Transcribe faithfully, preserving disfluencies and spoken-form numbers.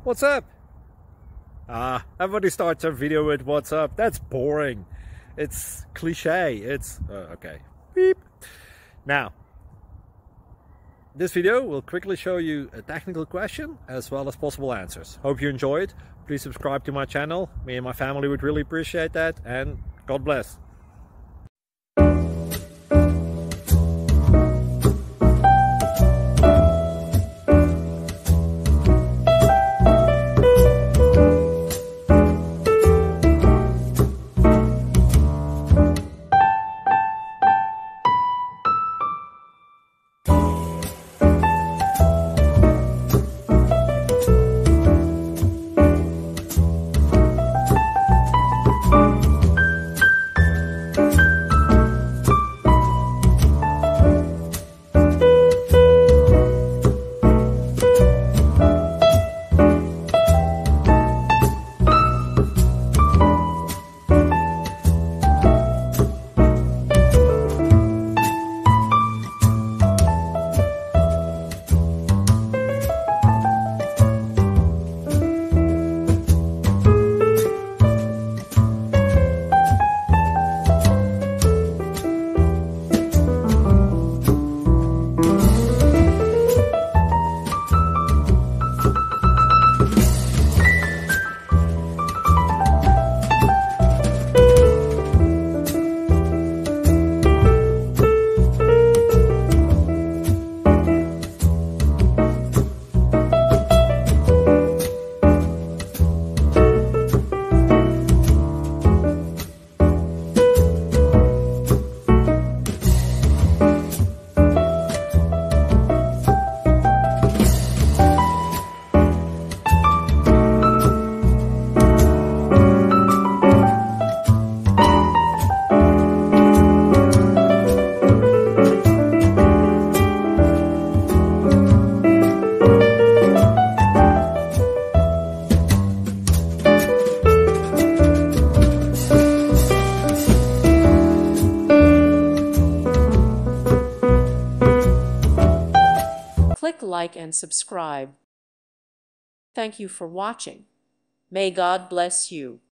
What's up? Ah, everybody starts their video with what's up. That's boring. It's cliche. It's uh, okay. Beep. Now, this video will quickly show you a technical question as well as possible answers. Hope you enjoy it. Please subscribe to my channel. Me and my family would really appreciate that, and God bless. Click like and subscribe. Thank you for watching. May God bless you.